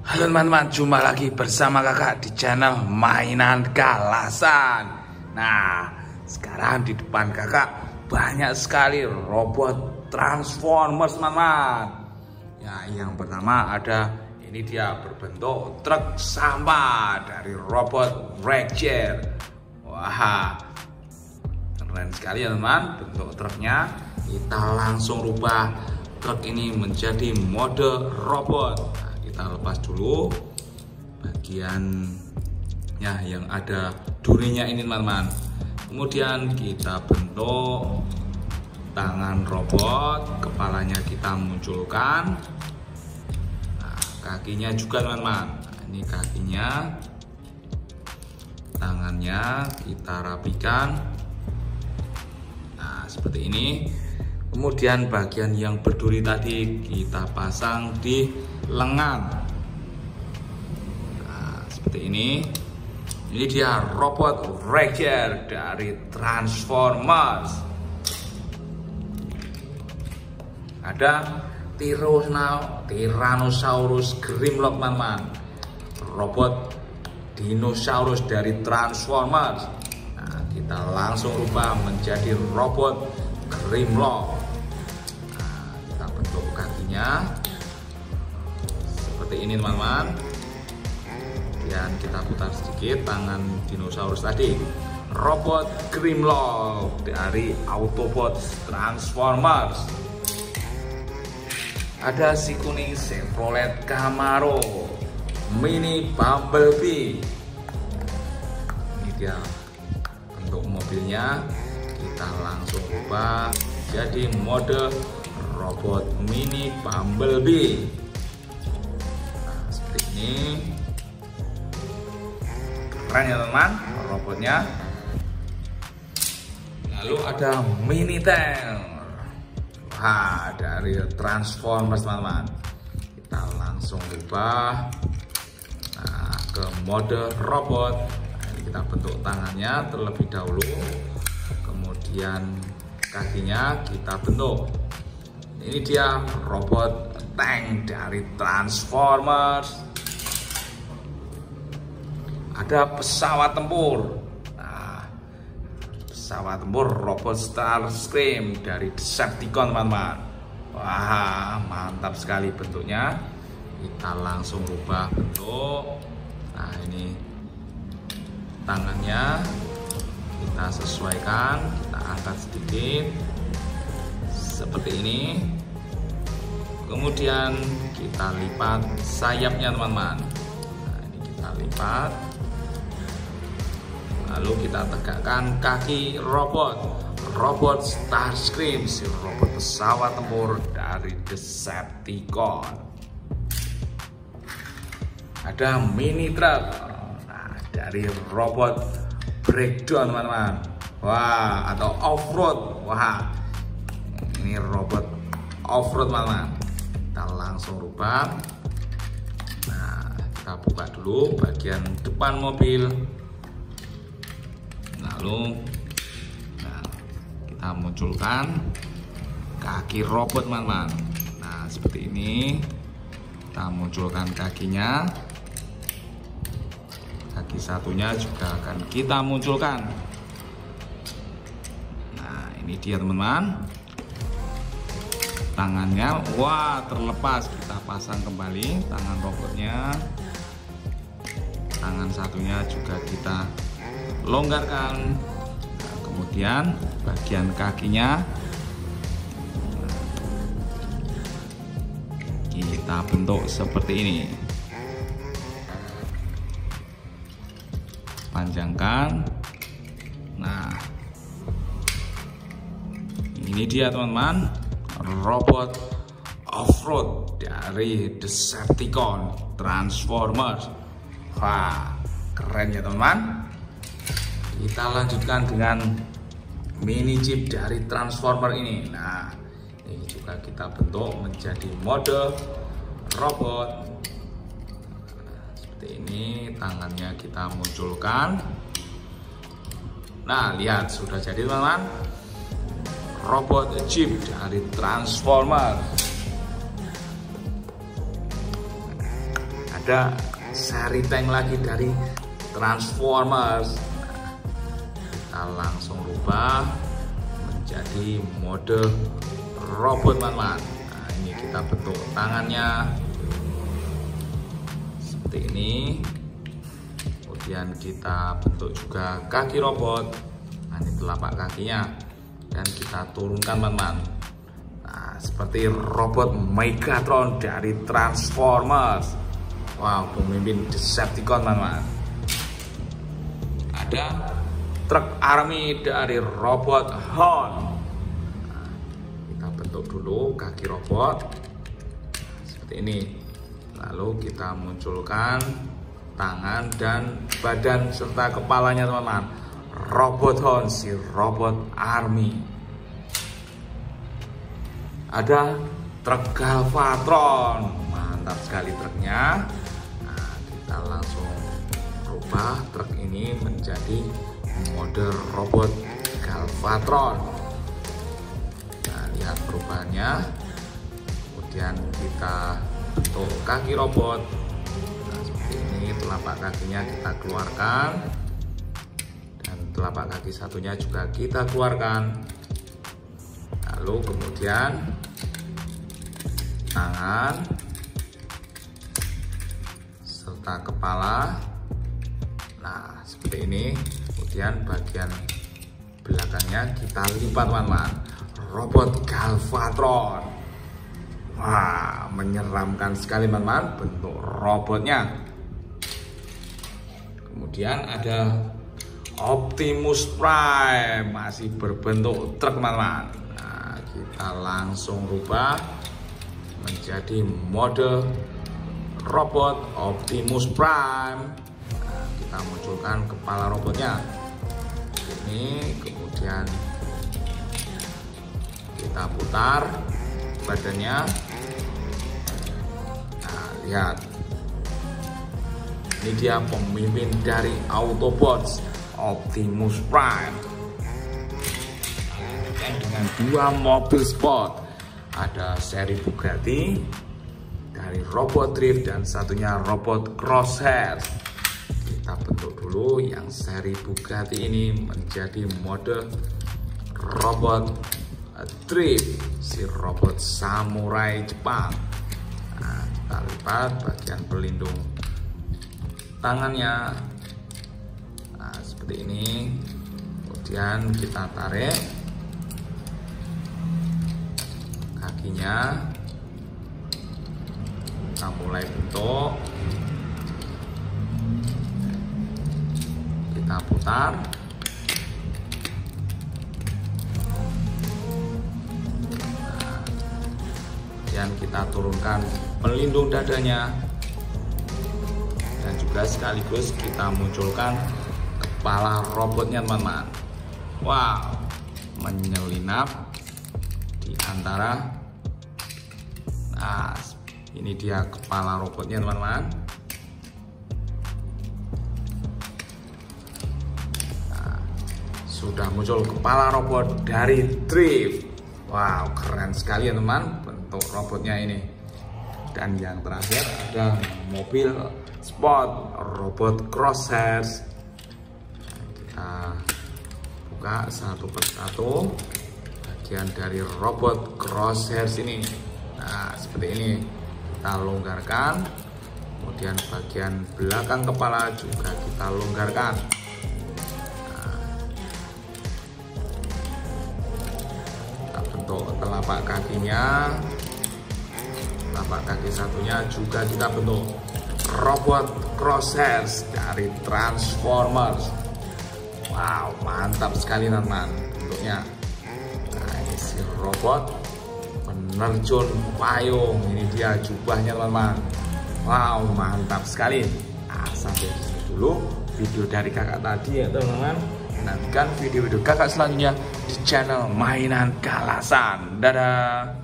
Halo teman-teman, jumpa lagi bersama kakak di channel Mainan Galasan. Nah, sekarang di depan kakak banyak sekali robot Transformers teman-teman. Ya, yang pertama ada ini dia berbentuk truk sampah dari robot Wrecker. Wah, keren sekali ya teman, bentuk truknya. Kita langsung rubah truk ini menjadi mode robot. Kita lepas dulu bagiannya yang ada durinya ini teman-teman. Kemudian kita bentuk tangan robot, kepalanya kita munculkan. Nah, kakinya juga teman-teman. Nah, ini kakinya, tangannya kita rapikan. Nah, seperti ini. Kemudian bagian yang berduri tadi kita pasang di lengan. Nah, seperti ini. Ini dia robot Wrecker dari Transformers. Ada Tyrannosaurus Grimlock teman-teman, robot dinosaurus dari Transformers. Nah, kita langsung rubah menjadi robot Grimlock. Nah, kita bentuk kakinya seperti ini teman-teman. Dan kita putar sedikit tangan dinosaurus tadi. Robot Grimlock dari Autobots Transformers. Ada si kuning Chevrolet Camaro Mini Bumblebee. Ini dia bentuk mobilnya. Kita langsung ubah jadi mode robot Mini Bumblebee. Nah, seperti ini. Keren ya teman robotnya. Lalu ada Mini Tank. Wah, dari Transformers teman-teman. Kita langsung ubah ke mode robot. Nah, ini kita bentuk tangannya terlebih dahulu. Kemudian kakinya kita bentuk. Ini dia robot tank dari Transformers. Ada pesawat tempur. Nah, pesawat tempur robot Starscream dari Decepticon teman-teman. Wah, mantap sekali bentuknya. Kita langsung rubah bentuk. Nah, ini tangannya kita sesuaikan, kita angkat sedikit seperti ini. Kemudian kita lipat sayapnya teman-teman. Nah, ini kita lipat. Lalu kita tegakkan kaki robot Starscream, si robot pesawat tempur dari Decepticon. Ada mini truk, nah, dari robot Breakdown teman-teman. Wah, atau off-road. Wah, ini robot off-road teman-teman. Kita langsung rubah. Nah, kita buka dulu bagian depan mobil. Lalu kita munculkan kaki robot teman-teman. Nah, seperti ini. Kita munculkan kakinya. Kaki satunya juga akan kita munculkan. Nah, ini dia teman-teman. Tangannya, wah, terlepas. Kita pasang kembali tangan robotnya. Tangan satunya juga kita longgarkan. Nah, kemudian bagian kakinya kita bentuk seperti ini. Panjangkan. Nah, ini dia teman-teman, robot off-road dari Decepticon Transformers. Wah, keren ya teman-teman. Kita lanjutkan dengan mini jeep dari Transformer ini. Nah, ini juga kita bentuk menjadi mode robot. Seperti ini, tangannya kita munculkan. Nah, lihat sudah jadi teman-teman. Robot jeep dari Transformer. ada seri tank lagi dari Transformers. Kita langsung rubah menjadi mode robot teman-teman. Nah, ini kita bentuk tangannya seperti ini. Kemudian kita bentuk juga kaki robot. Nah, ini telapak kakinya. Dan kita turunkan teman-teman. Nah, seperti robot Megatron dari Transformers. Wow, pemimpin Decepticon teman-teman. Ada truk army dari robot Hon. Nah, kita bentuk dulu kaki robot seperti ini. Lalu kita munculkan tangan dan badan serta kepalanya teman-teman. Robot Hon, si robot army. Ada truk Galvatron, mantap sekali truknya. Nah, kita langsung rubah truk ini menjadi mode robot Galvatron. Nah, lihat perubahannya. Kemudian kita bentuk kaki robot. Nah, seperti ini telapak kakinya kita keluarkan. Telapak kaki satunya juga kita keluarkan. Lalu kemudian tangan serta kepala. Nah, seperti ini. Kemudian bagian belakangnya kita lipat teman-teman. Robot Galvatron. Wah, menyeramkan sekali teman-teman bentuk robotnya. Kemudian ada Optimus Prime, masih berbentuk truk teman-teman. Nah, kita langsung rubah menjadi mode robot Optimus Prime. Nah, kita munculkan kepala robotnya ini, kemudian kita putar badannya. Nah, lihat, ini dia pemimpin dari Autobots, Optimus Prime. Dengan dua mobil sport, ada seri Bugatti dari robot drift dan satunya robot crosshair. Kita bentuk dulu yang seri Bugatti ini menjadi mode robot drift, si robot samurai Jepang. Nah, kita lipat bagian pelindung tangannya. Nah, seperti ini. Kemudian kita tarik kakinya, kita mulai bentuk, kita putar. Nah, dan kita turunkan pelindung dadanya, dan juga sekaligus kita munculkan kepala robotnya teman-teman. Wow, menyelinap di antara. Nah, ini dia kepala robotnya teman-teman. Nah, sudah muncul kepala robot dari Drift. Wow, keren sekali ya teman bentuk robotnya ini. Dan yang terakhir ada mobil sport robot crosshairs. Kita buka satu persatu bagian dari robot crosshairs ini. Nah, seperti ini. Kita longgarkan, kemudian bagian belakang kepala juga kita longgarkan. Nah, kita bentuk telapak kakinya, telapak kaki satunya juga kita bentuk robot crosshairs dari Transformers. Wow, mantap sekali teman-teman bentuknya. Nah, ini si robot penerjun payung, ini dia jubahnya teman-teman. Wow, mantap sekali. Nah, sampai di sini dulu video dari kakak tadi ya teman-teman. Nantikan video-video kakak selanjutnya di channel Mainan Galasan. Dadah.